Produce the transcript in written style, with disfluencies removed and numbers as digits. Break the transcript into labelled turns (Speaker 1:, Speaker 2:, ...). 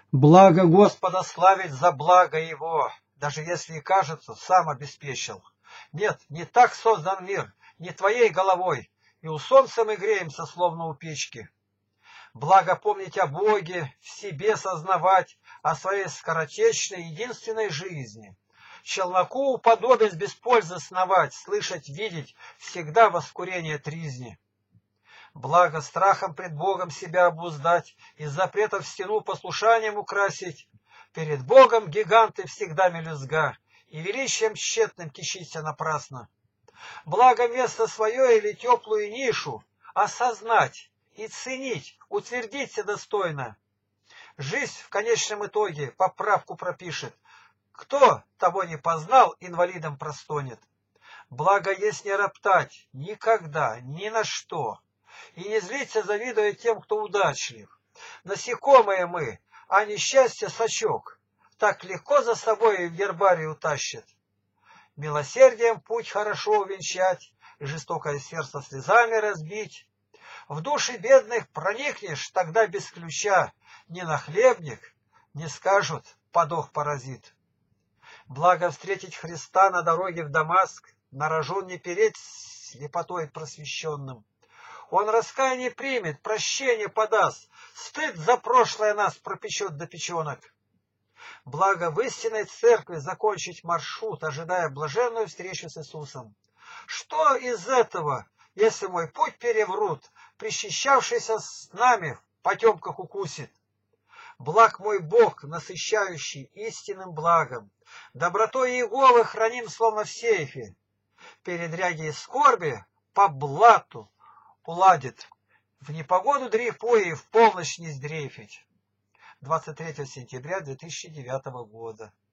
Speaker 1: Благо Господа славить за благо Его, даже если и кажется, сам обеспечил. Нет, не так создан мир, не твоей головой, и у солнца мы греемся, словно у печки. Благо помнить о Боге, в себе сознавать, о своей скоротечной единственной жизни. Челноку уподобясь без пользы сновать, слышать, видеть всегда воскурение тризни. Благо страхом пред Богом себя обуздать, из запретов стену послушанием украсить. Перед Богом гиганты всегда мелюзга, и величием тщетным кичиться напрасно. Благо место свое или теплую нишу осознать и ценить, утвердиться достойно. Жизнь в конечном итоге поправку пропишет. Кто того не познал, инвалидом простонет. Благо есть не роптать никогда, ни на что. И не злиться, завидуя тем, кто удачлив. Насекомые мы, а несчастье сачок. Так легко за собой в гербарий утащит. Милосердием путь хорошо увенчать, и жестокое сердце слезами разбить. В души бедных проникнешь, тогда без ключа. Не нахлебник, не скажут, подох паразит. Благо встретить Христа на дороге в Дамаск, на рожон не переть слепотой просвещенным. Он раскаяние примет, прощение подаст, стыд за прошлое нас пропечет до печенок. Благо в истинной церкви закончить маршрут, ожидая блаженную встречу с Иисусом. Что из этого, если мой путь переврут, причащавшийся с нами в потемках укусит? Благ мой Бог, насыщающий истинным благом, добротой Иеговы храним словно в сейфе. Передряги и скорби по блату уладит, в непогоду дрейфуя и в полночь не сдрейфить. 23 сентября 2009 года.